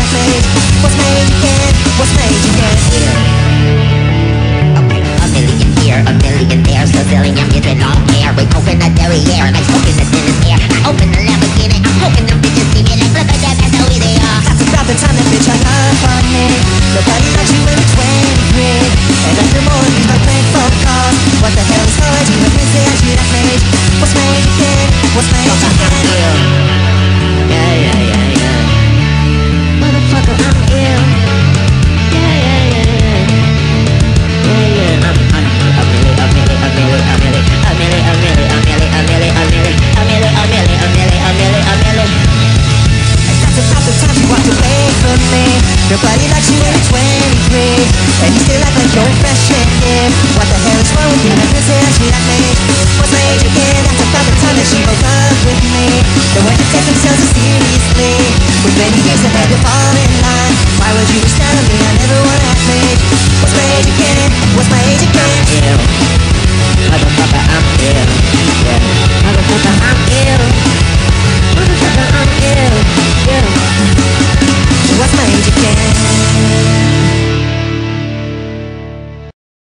checkmate. What's made you can? What's made you can? Okay, a million here, a million there, Sicilian with long hair. We open the derriere, and I smoking the thinnest air. I open the Lamborghini, I'm hoping them bitches see me like, look at that, that's how we they are. That's about the time that bitch hung up on me. Nobody likes you when you're 23. And after more of these my playing phone calls. What the hell is wrong with you? When Wednesday I shoot at me. What's made you can? What's made you can? Yeah. Motherfucker, I'm ill. Yeah. That's about the time you walked away from me. Nobody likes you when you're 23. And you still act like you're fresh and in. What the hell is wrong with you? When Wednesday I shoot at me. What's made you can? That's about the time that she broke up with me. The ones that take themselves so seriously. With many years ahead to fall in line. Why would you just tell me I never want